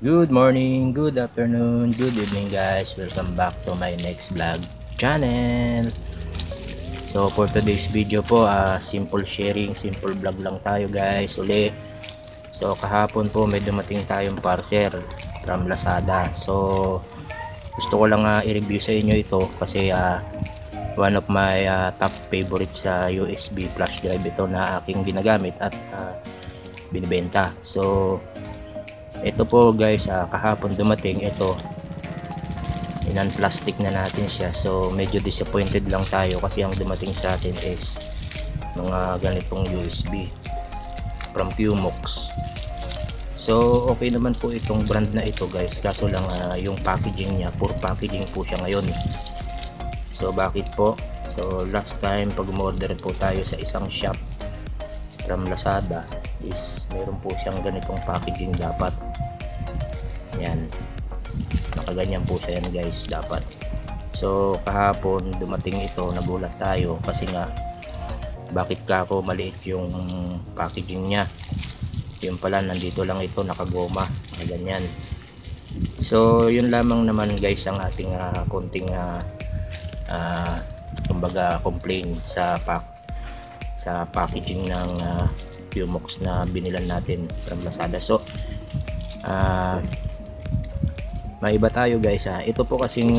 Good morning, good afternoon, good evening guys. Welcome back to my next vlog channel. So for today's video po, simple sharing, simple vlog lang tayo guys uli. So kahapon po may dumating tayong parcel from Lazada. So gusto ko lang i-review sa inyo ito kasi one of my top favorites sa USB flash drive ito na aking ginagamit at binibenta. So ito po guys, kahapon dumating ito, plastic na natin siya. So medyo disappointed lang tayo kasi ang dumating sa atin is mga ganitong USB from Qmox. So okay naman po itong brand na ito guys, kaso lang yung packaging niya, poor packaging po siya ngayon. So bakit po? So last time pag umorder po tayo sa isang shop from Lazada is meron po siyang ganitong packaging dapat. Yan, nakaganyan po siya yan guys dapat. So kahapon dumating ito, nagulat tayo kasi nga bakit ka ako maliit yung packaging niya, yung pala nandito lang ito nakagoma na ganyan. So yun lamang naman guys ang ating konting kumbaga complaint sa packaging ng Qmox na binilan natin from Lazada. So may iba tayo guys. Ito po kasing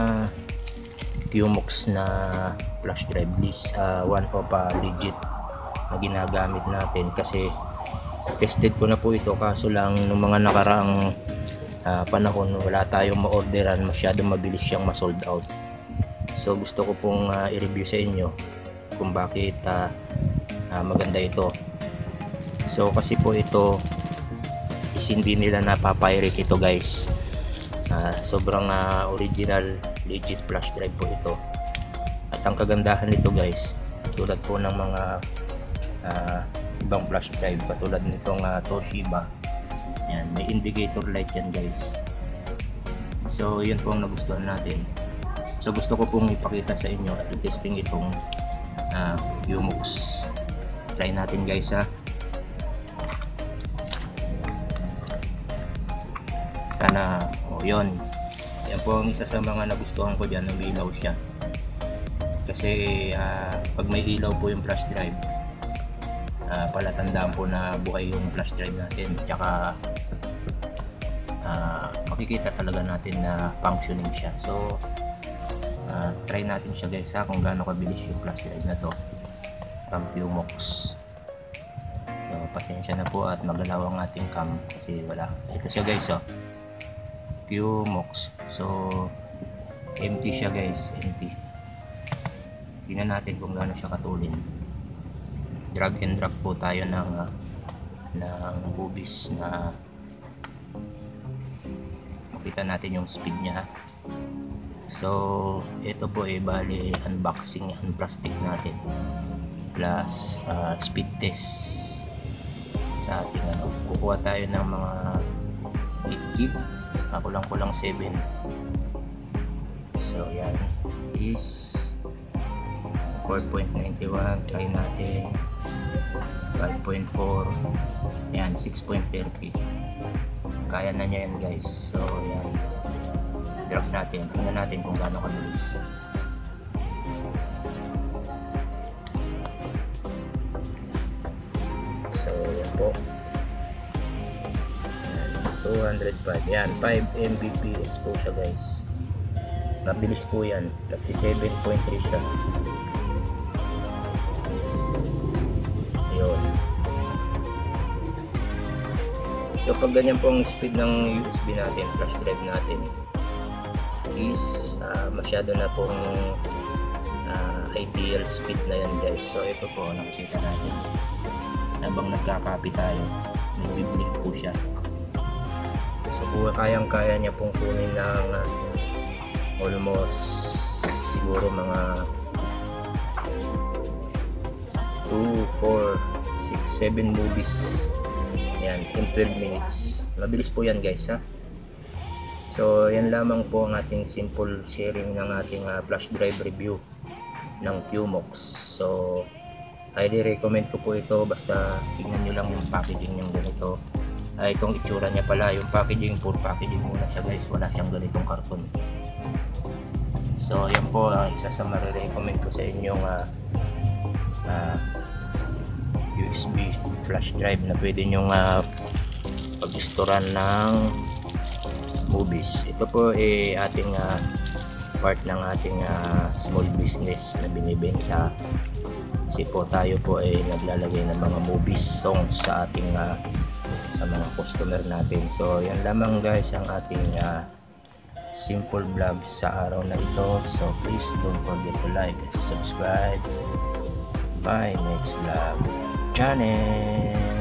Qmox na flash drive is one of legit na ginagamit natin kasi tested ko na po ito, kaso lang nung mga nakaraang panahon wala tayong ma-orderan, masyadong mabilis siyang ma-sold out. So gusto ko pong i-review sa inyo kung bakit maganda ito. So kasi po ito is hindi nila napapirate ito guys. Sobrang original legit flash drive po ito. At ang kagandahan nito guys, tulad po ng mga ibang flash drive katulad nitong Toshiba, yan, may indicator light yan guys. So yun po ang nagustuhan natin. So gusto ko pong ipakita sa inyo at i-testing itong Qmox. Try natin guys sana yun. Yan po ang isa sa mga nagustuhan ko dyan, ng ilaw siya kasi pag may ilaw po yung flash drive, palatandaan po na buhay yung flash drive natin, tsaka makikita talaga natin na functioning siya. So try natin siya guys kung gaano kabilis yung flash drive na to from Qmox. So pasensya na po at magalaw ang ating cam kasi wala. Ito siya guys Qmox. So empty siya guys, empty. Tingnan natin kung gaano siya katulin. Drag and drop po tayo ng bubis na makita natin yung speed niya. So ito po bali unboxing, unplastic natin plus speed test sa ating kukuha tayo ng mga 8 gig, kulang 7. So yan is 4.91, try natin 5.4, yan 6.30, kaya na niya yan guys. So yan, drop natin, tingnan natin kung gaano kabilis. So yan po, 205, yan 5 Mbps po siya guys, mabilis po yan. Kasi 7.3 siya. Ayun. So pag ganyan po ang speed ng USB natin, flash drive natin is masyado na pong ideal speed na yan guys. So ito po nakikita natin habang nagkakopy tayo, nag-blink po siya. So kayang-kaya niya pong kunin ng almost siguro mga 2, 4, 6, 7 movies yan in 12 minutes. Mabilis po yan guys So yan lamang po ang ating simple sharing ng ating flash drive review ng Qmox. So highly recommend ko po ito, basta tingnan nyo lang yung packaging yung ganito. Itong itsura niya pala, yung packaging, full packaging muna siya guys, wala siyang ganitong karton. So yan po, isa sa marirecommend ko sa inyong USB flash drive na pwede nyong pag-storan ng movies. Ito po ating part ng ating small business na binibenta, kasi po tayo po naglalagay ng mga movies songs sa ating sa mga customer natin. So yan lamang guys ang ating simple vlog sa araw na ito. So please don't forget to like and subscribe my next vlog channel.